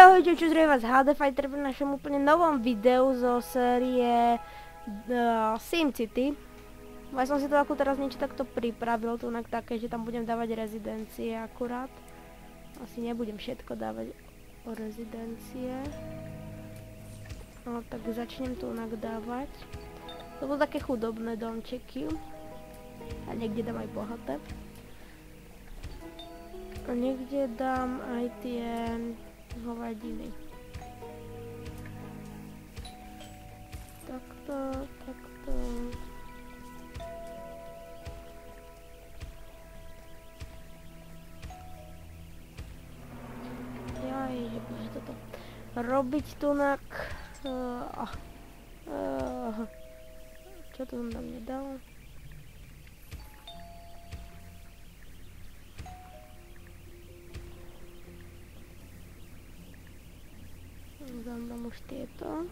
Ahojte, čo zdravím vás HD Fighter pri našom úplne novom videu zo série SimCity. Ja som si to ako teraz niečo takto pripravil, tu také, že tam budem dávať rezidencie akurát. Asi nebudem všetko dávať o rezidencie. No tak začnem tu dávať. To budú také chudobné domčeky. A niekde dám aj bohaté. A niekde dám aj tie hovadiny. Takto. Jaj, že bude toto robiť tunak. Čo to som tam nedal? Dám už tieto.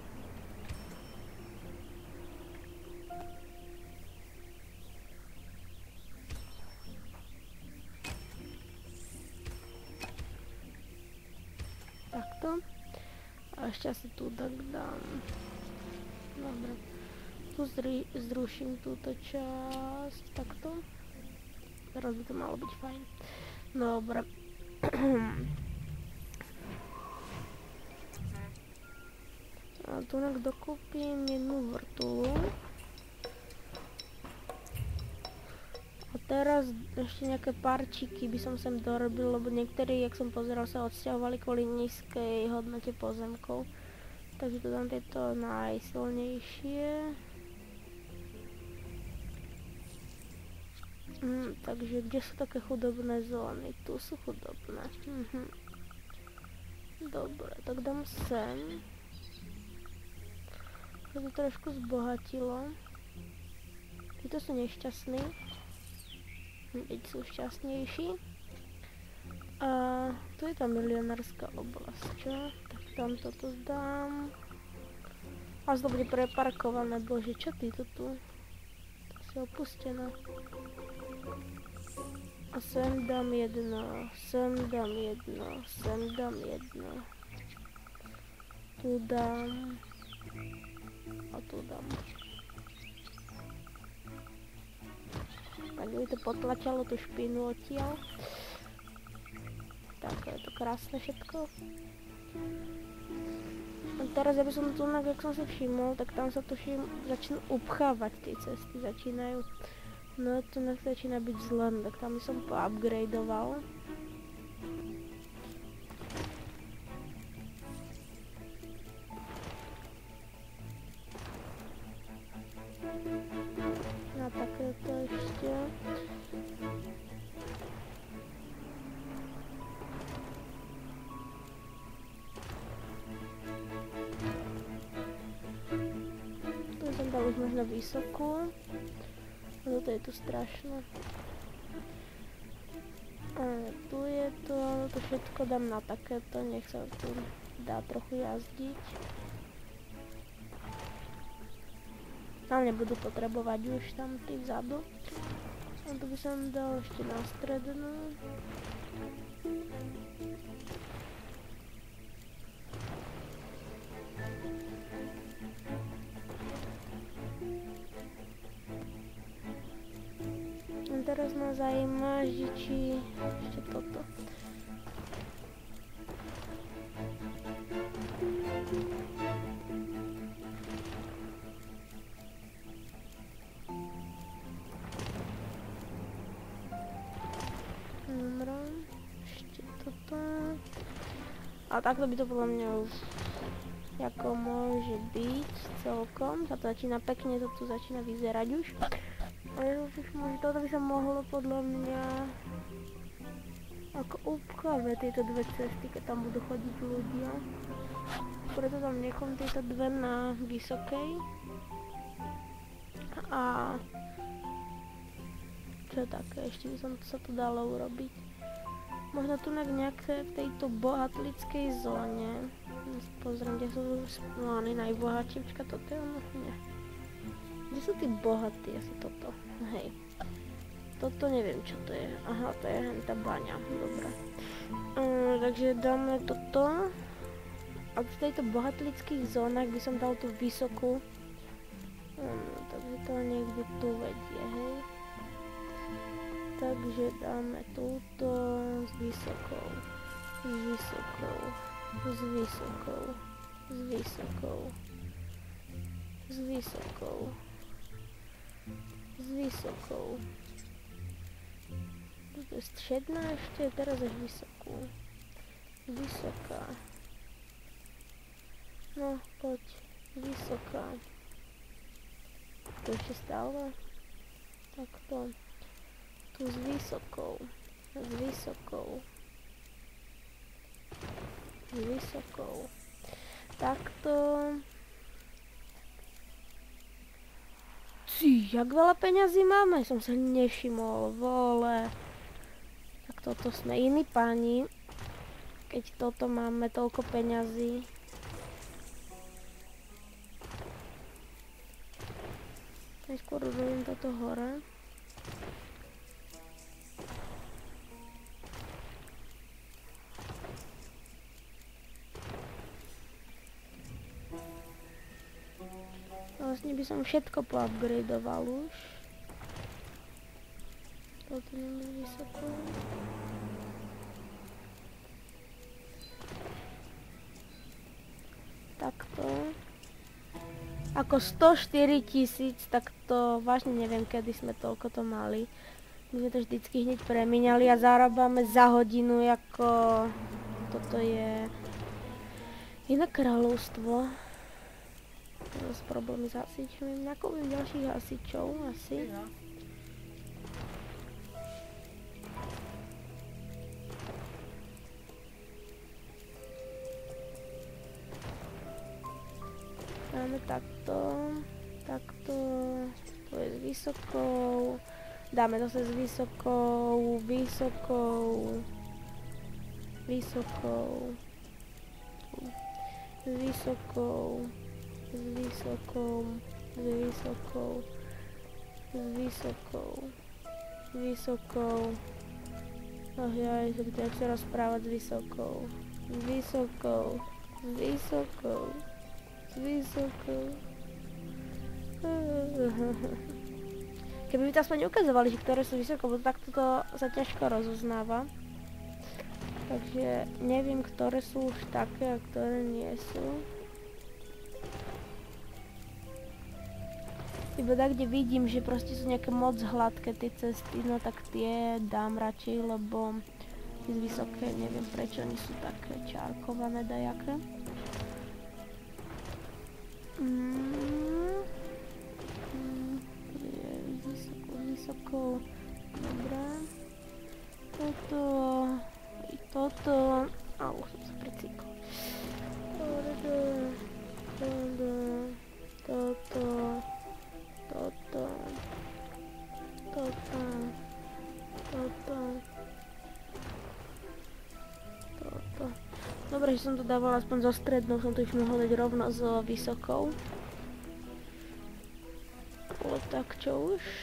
Takto. A ešte asi tu tak dám. Dobre. Tu zruším túto časť. Takto. Teraz by to malo byť fajn. Dobre. A tu dokúpim jednu vrtulu. A teraz ešte nejaké parčíky by som sem dorobil, lebo niektorí, jak som pozeral, sa odsťahovali kvôli nízkej hodnote pozemkov. Takže tu dám tieto najsilnejšie. Takže kde sú také chudobné zóny? Tu sú chudobné. Dobre, tak dám sem. To trošku zbohatilo. Títo sú nešťastní. Veď sú šťastnejší. A tu je tá milionárska oblasť, čo? Tak tam toto zdám. A to bude preparkované, bože, čo títo tu? To si opustené. A sem dám jedno, sem dám jedno, sem dám jedno. Tu dám. A tu dám. Tak by to potlačalo tú špinu odtiaľ. Tak je to krásne všetko. A teraz ja by som tu, jak som si všimol, tak tam sa tuším začnú upchávať tie cesty, začínajú. No to začína byť zlé, tak tam by som poupgradeoval. A takéto ešte. Tu som dal už možno vysokú. A toto je tu strašné. A tu je to všetko dám na takéto, nech sa tu dá trochu jazdiť. Ale nebudú potrebovať už tam tí vzadu. A tu by som dal ešte na strednú. A teraz ma zajíma, že či ešte toto. Ešte toto. A takto by to podľa mňa už ako môže byť celkom. Sa to začína pekne, to tu začína vyzerať už. Ale už možno toto by sa mohlo podľa mňa ako upchávať tieto dve cesty, keď tam budú chodiť ľudia. Preto tam nechom tieto dve na vysokej. A čo také, ešte by som sa to dalo urobiť. Možno tu nejaké v tejto bohatlickej zóne. Pozriem, kde sú plány najbohatšie. Počka, toto je ono? Nie. Kde sú tí bohatí? Asi toto. Hej. Toto neviem, čo to je. Aha, to je tá baňa. Dobre. Takže dáme toto. A v tejto bohatlických zónach by som dal tú vysokú. Takže to niekde tu vedie, hej. Takže dáme túto s vysokou, s vysokou, s vysokou, s vysokou, s vysokou, s vysokou. Toto je středná ešte, teraz až vysokú. Vysoká. No, poď. Vysoká. To ešte stále. Takto. Tu s vysokou. S vysokou. S vysokou. Takto. Jak veľa peňazí máme? Som sa nevšimol. Vole. Tak toto sme iní páni. Keď toto máme toľko peňazí. Najskôr urobím toto hore. Vlastne by som všetko poupgradeoval už. Toto nie je vysoko. Takto. Ako 104 000, tak to vážne neviem, kedy sme toľko to mali. My sme to vždycky hneď premiňali a zarábame za hodinu, ako toto je iné kráľovstvo. Teraz problémy s hasičmi, nakoupím ďalších hasičov asi. Dáme takto, takto, to je s vysokou, dáme zase s vysokou, vysokou, vysokou, s vysokou, s vysokou, s vysokou, s vysokou, s vysokou, ja sa budem sa rozprávať s vysokou, s vysokou, s vysokou. Vysoko. Keby mi to aspoň ukazovali, že ktoré sú vysoko, bo takto to sa ťažko rozoznáva. Takže neviem, ktoré sú už také a ktoré nie sú. Iba tak, kde vidím, že proste sú nejaké moc hladké tie cesty, no tak tie dám radšej, lebo z vysoké neviem prečo oni sú také čárkované dajaké. Vysoko, dobrá. Toto, i toto, au, som sa precíkol. Toto, dobre, že som to dával aspoň zo strednou, som to už mohol dať rovno so vysokou. Ale tak čo už?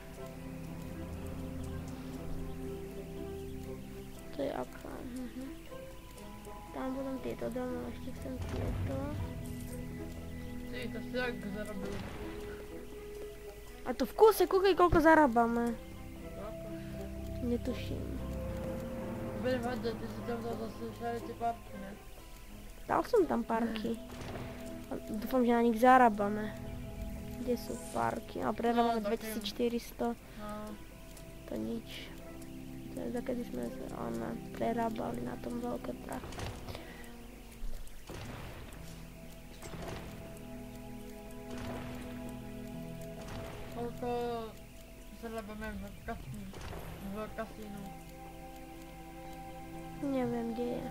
To je aká? Tam budem tieto domy, ešte chcem tieto. Ty, to si tak zarobil. A to v kúse, kúkaj koľko zarábame. Netuším. Budem vedieť, ty si tam dal zase všade tie parky, ne? Dal som tam parky. Dúfam, že na nich zarábame. Kde sú parky? Ale prerábame 2400. To nič. To je za kedy sme prerábali na tom veľké prachy. Koľko zarábame v kasínu? Neviem, kde je.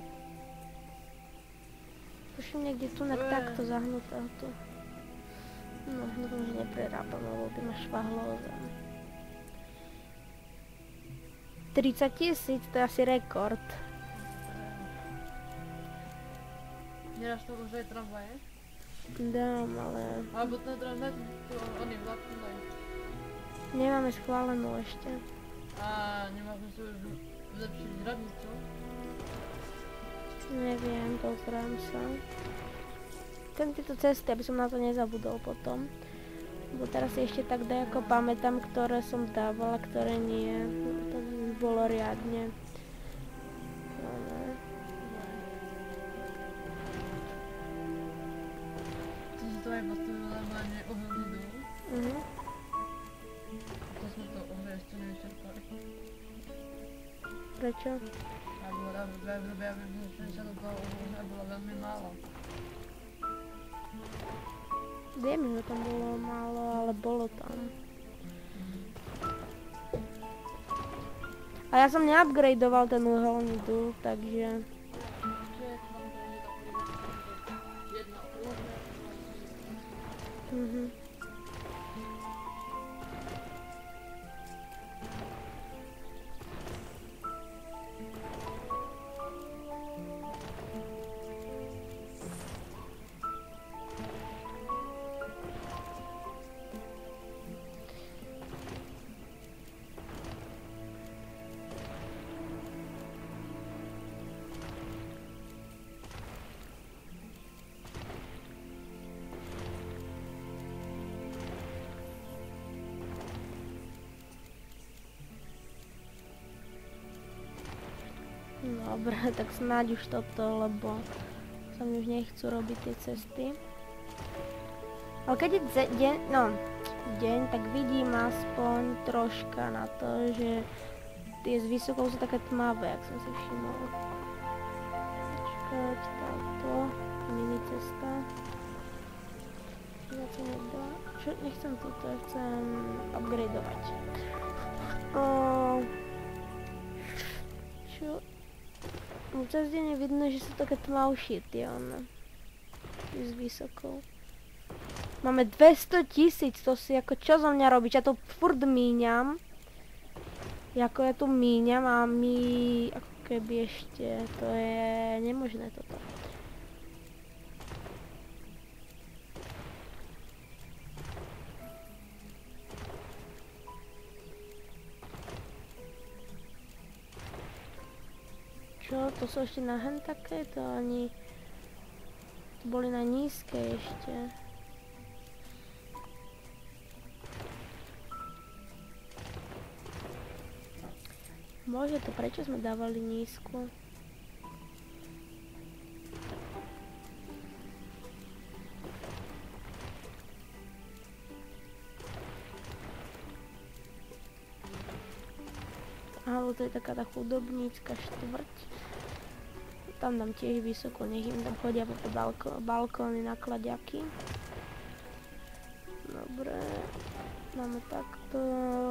Tuším niekde tu takto zahnutého tu. No, dúfam, že neprerábam, lebo by ma švahlo zem. 30 000, to je asi rekord. Nedáš to už aj tramvaje? Dám, ale... Alebo ten tramvaj, on je vlak tramvaj. Nemáme schválenú ešte. A nemáme si už zlepšiť radnicu? Neviem, pozriem sa. Chcem tieto cesty, aby som na to nezabudol potom. Lebo teraz si ešte tak dajako pamätám, ktoré som dávala, ktoré nie. To už bolo riadne. To si to aj postavila normálne uhelný dom. To sme to ešte nevyčerpali. Prečo? Ja by sa do toho uhlíka bolo veľmi málo. Viem, že tam bolo málo, ale bolo tam. A ja som neupgradeoval ten uholný důl, takže... Dobre, tak snáď už toto, lebo sa mi už nechcú robiť tie cesty. Ale keď je deň, tak vidím aspoň troška na to, že tie z vysokou sú také tmavé, jak som si všimol. Počkať, táto mini cesta. Ja to nedá. Čo? Nechcem toto, ja chcem upgradeovať. Čo? Cez deň je vidno, že sú také tmavšie tie s vysokou. Máme 200 000, to si ako čo zo mňa robíš? Ja to furt míňam. Jako ja tu míňam a my ako keby ešte, to je nemožné toto. Čo? To sú ešte na hen také? To ani... To boli na nízkej ešte. Bože, to prečo sme dávali nízku? Ale to je taká tá chudobnícka štvrť. Tam dám tiež vysoko, nech im tam chodia po balkóny na kladiaky. Dobre, máme takto.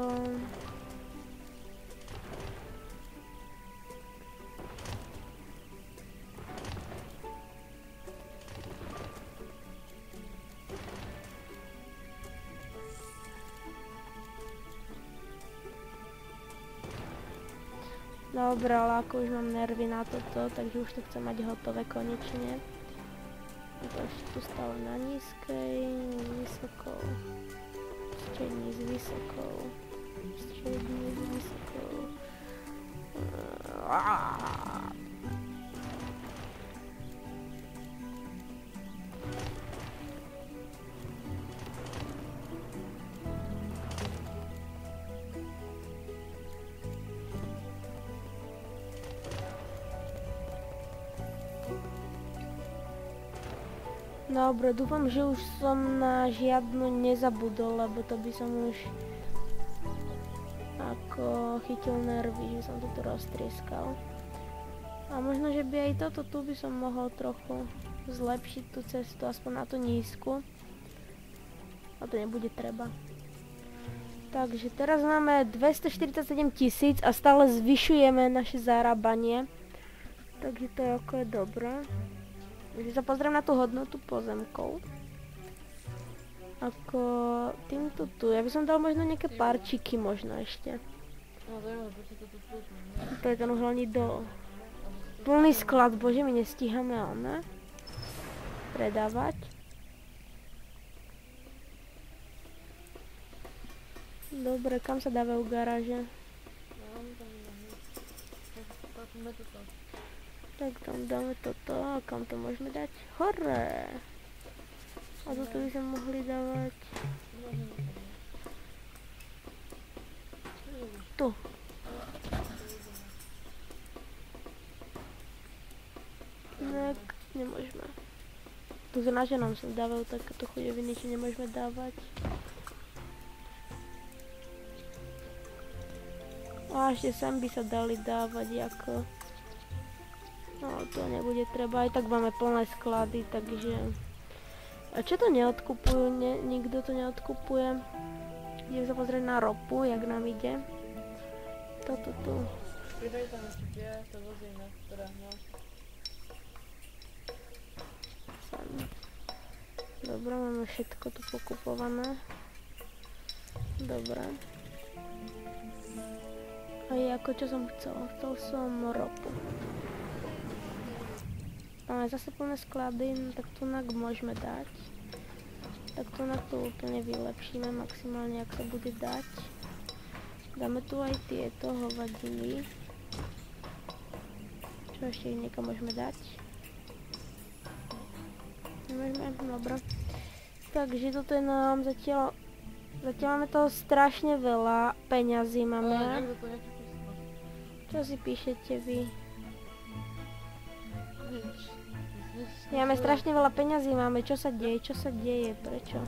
Dobre, ale ako už mám nervy na toto, takže už to chcem mať hotové konečne. To ešte tu stále na nízkej, s vysokou, strední s vysokou, strední s vysokou. Dobre, dúfam, že už som na žiadnu nezabudol, lebo to by som už ako chytil nervy, že som toto roztrieskal. A možno, že by aj toto tu by som mohol trochu zlepšiť tú cestu, aspoň na tú nízku. A to nebude treba. Takže teraz máme 247 000 a stále zvyšujeme naše zarábanie. Takže to je ako je dobré. Takže sa pozriem na tú hodnotu pozemkov. Ako týmto tu. Ja by som dal možno nejaké párčiky možno ešte. No to je, prečo to tu slúžim. To je ten uhelný dol. Plný sklad, bože, my nestíhame one predávať. Dobre, kam sa dávajú garáže? No, tam nič. Tak tam dáme toto a kam to môžeme dať? Hore! A toto by sme mohli dávať tu. Tak, nemôžeme. Tu za naše nám sa dávajú takéto chudoviny, či nemôžeme dávať. A ešte sem by sa dali dávať ako... No to nebude treba, aj tak máme plné sklady, takže... A čo to neodkupujú? Nikto to neodkupuje. Idem sa pozrieť na ropu, jak nám ide. Toto tu. Pridaj tam ešte to vozíme, ktoré no. Sem. Dobre, máme všetko tu pokupované. Dobre. A ako čo som chcel? Chcel som ropu. Máme zase plné sklady, no tak tunak môžeme dať. Tak tunak to úplne vylepšíme maximálne, ak sa bude dať. Dáme tu aj tieto hovadiny. Čo ešte niekam môžeme dať? Nemôžeme? Dobre. Takže toto je nám zatiaľ máme toho strašne veľa peňazí máme. Čo si píšete vy? Máme strašne veľa peňazí máme, čo sa deje, prečo?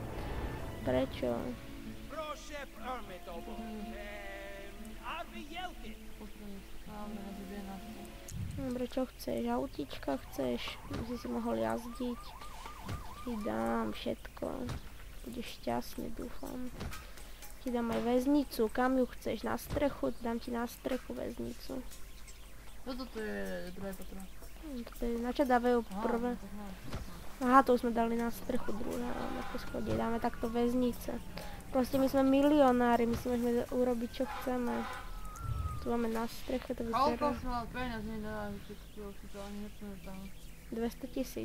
Dobre, čo chceš? Autíčka chceš? By si mohol jazdiť. Ti dám všetko. Budeš šťastný, dúfam. Ti dám aj väznicu, kam ju chceš? Na strechu? Dám ti na strechu väznicu. Toto je druhé patro. Toto je, na čo dávajú prvé? Aha, to už sme dali na strechu druhé, na poschodie. Dáme takto väznice. Proste my sme milionári, my si môžeme urobiť čo chceme. Tu máme na streche, to vyzerá. Koľko som mal peniaz, nedávajú všetko, to ani nepamätám. 200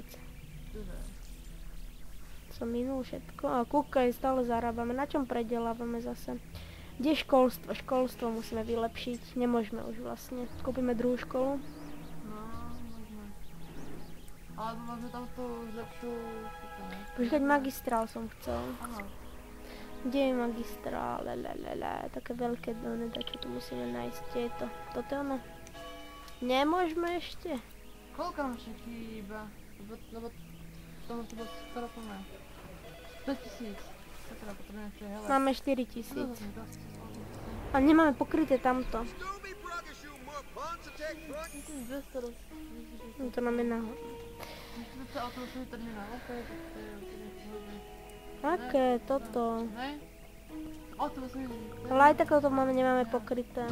000. Som minul všetko. A kúkaj, stále zarábame. Na čom predelávame zase? Kde je školstvo? Školstvo musíme vylepšiť. Nemôžeme už vlastne. Kúpime druhú školu. No, môžeme. Alebo máme tam tú lepšiu... Počkať, magistrál som chcel. Áno. Kde je magistrál? Také veľké dony, čo tu musíme nájsť. Kde je to? Toto je ono? Nemôžeme ešte. Koľko nám ešte chýba? Lebo tomu to bolo skoro plné. 100 000. Tak teda potrebujeme ešte hele. Máme 4 000. A nemáme pokryté tamto. No to nám je nahor. Aké? Toto. Ale aj tak to nemáme pokryté.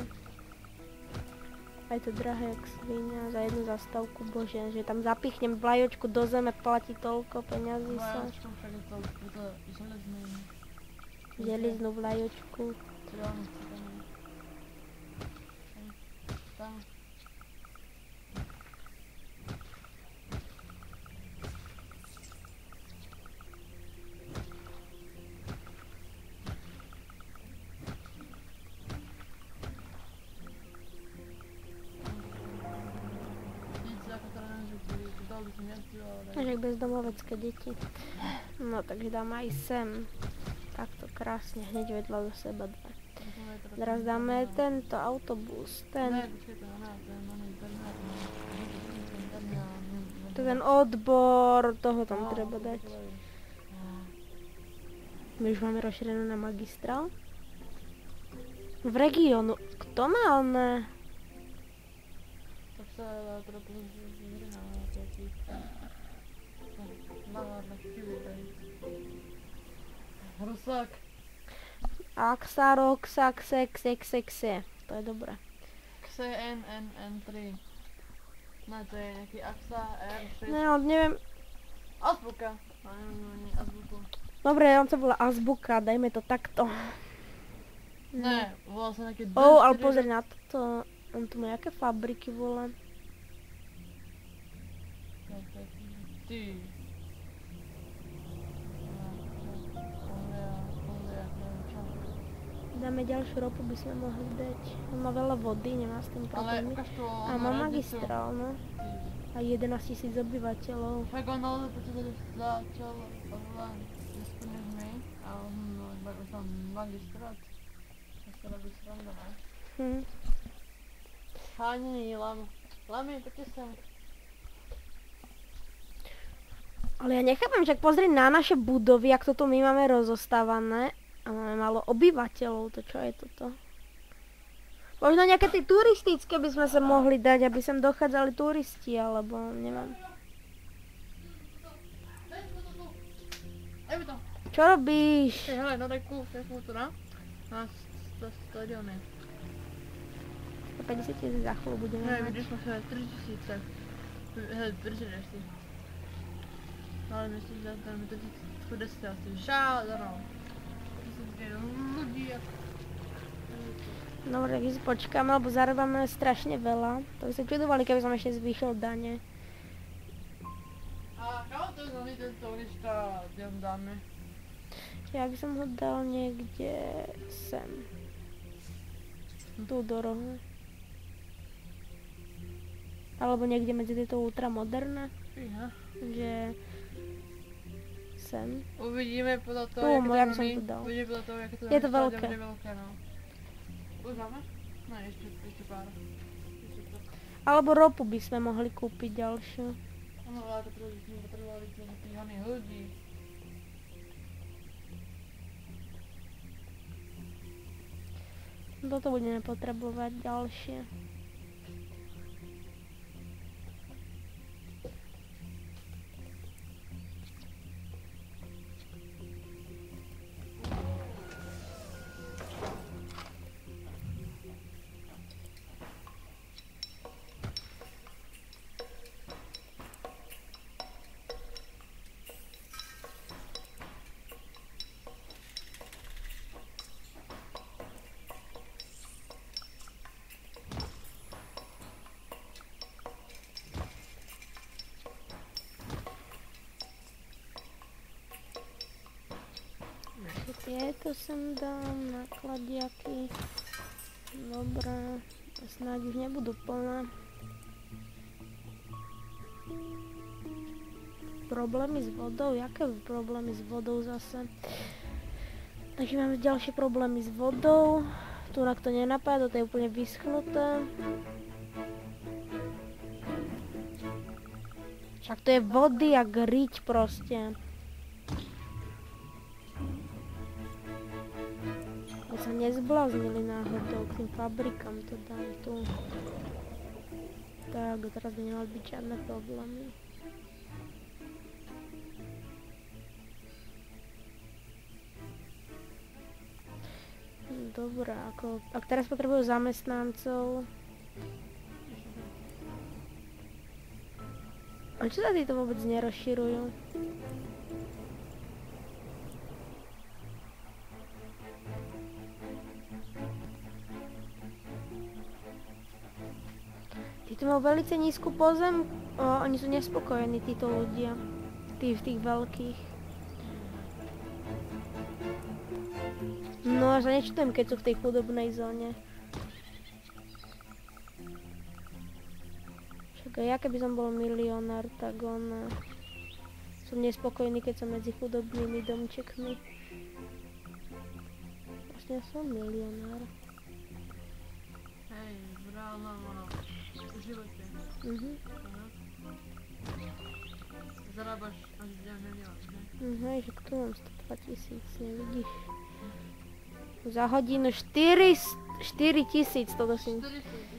Aj to drahé jak svinia za jednu zastávku, bože, že tam zapichnem vlajočku do zeme, platí toľko peňazí sa. Železnú vlajočku. Že bezdomovecké deti. No takže dáme aj sem. Takto krásne, hneď vedľa do seba dve. Teraz dáme tento autobus, ten. To ten odbor, toho tam treba dať. My už máme rozšírenú na magistrál. V regiónu, kto má oné? Tak sa trochu Rusák. Axarok, Xe. To je dobré. XNN3. No to je nejaký Axa R6. No, neviem. Azbuka. No neviem ani azbuku. Dobre, on sa volá azbuka, dajme to takto. Ne, volá sa nejaké... Ale pozri na toto. On tu má jaké fabriky volá. Ty. Dáme ďalšiu ropu, by sme mohli dať. On má veľa vody, nemá s tým problémy. A má magistrál, no. A 11 000 obyvateľov. Tak ono začalo len nesplňuješ my, a on tam magistrát. Ja sa robí sranda, ne? Háňaný lamy, poďte sem. Ale ja nechápem, však pozri na naše budovy, jak toto my máme rozostávané. A máme málo obyvateľov, to čo je toto? Možno nejaké tie turistické by sme sa mohli dať, aby sem dochádzali turisti, alebo neviem. Čo robíš? Hele, no takú tu na stadióne. 150 000 za chvíľu budeme Ne, mať. vidíš, máš 3000. Hele, držíš si. Ale myslím, že tam je to 10 asi. Žádnou. Myslím, že ľudí ako... Dobre, tak si počkáme, lebo zarábame strašne veľa. To by sa čudovali, keby som ešte zvýšil dane. A kam to znamená tento lišta, kde ho dáme? Ja by som ho dal niekde sem. Tu do rohu. Alebo niekde medzi tieto ultramoderné. Fíha. Že... sem. Uvidíme podľa toho, Ja by som to dal. Uvidíme podľa toho, jaké to Je to veľké. Je veľké, no. Už máme? No, ešte pár. Alebo ropu by sme mohli kúpiť ďalšiu. Ono, ale to potrebovali tých oných ľudí. Toto budeme potrebovať ďalšie. Tieto sem dám, nakladiaky. Dobre, snáď už nebudú plné. Problémy s vodou? Jaké problémy s vodou zase? Takže máme ďalšie problémy s vodou. Tunak to nenapája, toto je úplne vyschnuté. Však to je vody jak riť proste. Sa nezbláznili náhodou, k tým fabrikám to dám tu. Tak, teraz by nemali byť žiadne problémy. Dobre, ak teraz potrebujú zamestnancov. A čo sa títo vôbec nerozširujú? Títo majú veľmi nízku pozem, oni sú nespokojení, títo ľudia, tí v tých veľkých. No až sa nečutujem, keď sú v tej chudobnej zóne. Však aj ja, keby som bol milionár, tak som nespokojný, keď som medzi chudobnými domčekmi. Vlastne ja som milionár. Hej, v reálnom živote. Zarábaš až 1 milión, ne? Hej, že tu mám 102 000, nevidíš? Za hodinu 4 000 toto si... 400 000.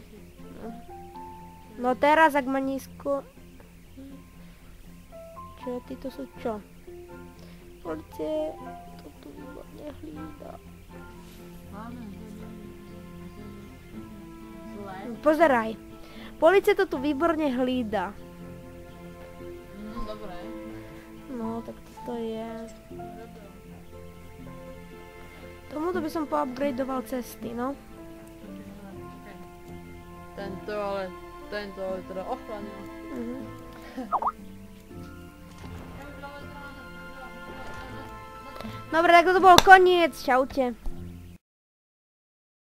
No teraz, ak má nízko... Čo, títo sú čo? Policie, to tu výborne hlída. Máme zle. Pozeraj. Polícia to tu výborne hlída. Dobre. No, tak toto je... Tomuto by som poupgradeoval cesty, no. Tento ale teda ochranil. Dobre, tak toto bol koniec. Čaute.